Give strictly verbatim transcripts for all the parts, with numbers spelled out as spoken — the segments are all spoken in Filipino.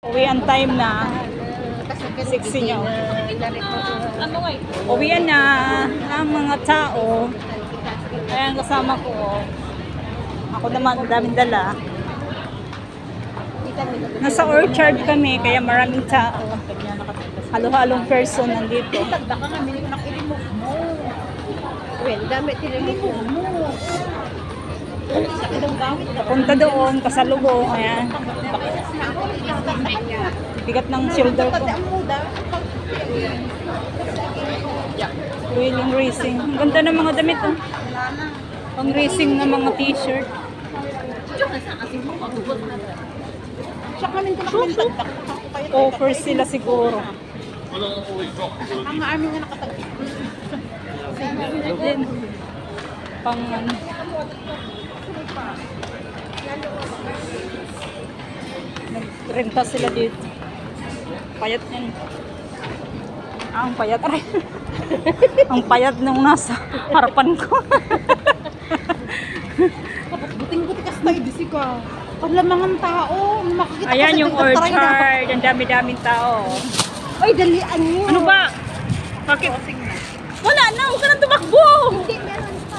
Uwian time na. Sexy niyo. Uwian na ang mga tao. Ayan kasama ko. Ako naman, daming dala. Nasa orchard kami, kaya maraming tao. Halo-halong person nandito. Well, damit tinilipon mo. Punta doon, kasalubong. Ayan. Bigat ng shoulder ko. Wheeling racing. Ang ganda ng mga damit. Oh. Pang racing na mga t-shirt. Offer sila siguro. Ang amin nga nakatagpit. Then, pang ano. Nagrenta sila dito. Payat yan. Ah, ang payat. Aray. Ang payat nung nasa harapan ko. Buting-buti ka tayo, disi ka. Paglamangan tao. Makikita Ayan ka sa yung tingkad, taray na. orchard. Ang dami-daming tao. Ay, dalian mo. Ano ba? Bakit? Wala na. Huwag ka nang tumakbo. Hindi, meron pa.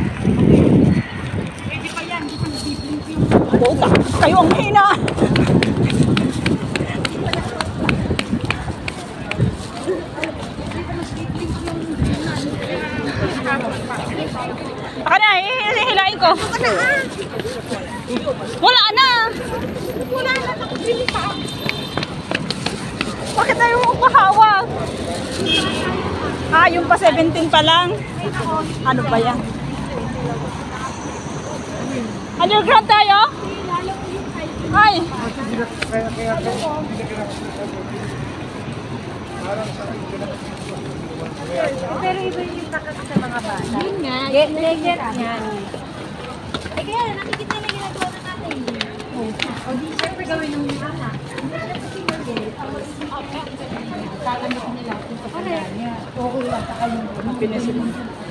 Pwede pa yan. Hindi pa nag-blink yung... Puta. Kayo ang hina. Baka na, hihilain ko. Wala na. Wala na, nakabili pa. Bakit tayo mo pahawak? Ah, yung pa seventeen pa lang. Ano ba yan? Underground tayo? Ay. Pero iba yung kakasa sa mga bata. Yun nga. Get, get, get. Yan. Eh kaya, nakikita na ginagawa na natin. O di, syempre gawin ng mga anak. Tatanggap nila kung sa kanya. Okay lang sa kanya. Pinasin.